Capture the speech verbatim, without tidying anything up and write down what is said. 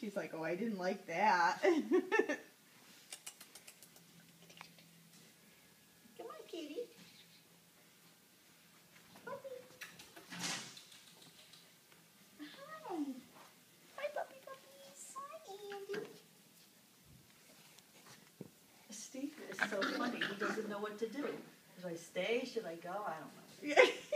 she's like, oh, I didn't like that. Come on, kitty. Puppy. Hi. Hi, puppy puppies. Hi, Andy. Steve is so funny. He doesn't know what to do. Should I stay? Should I go? I don't know. Yeah.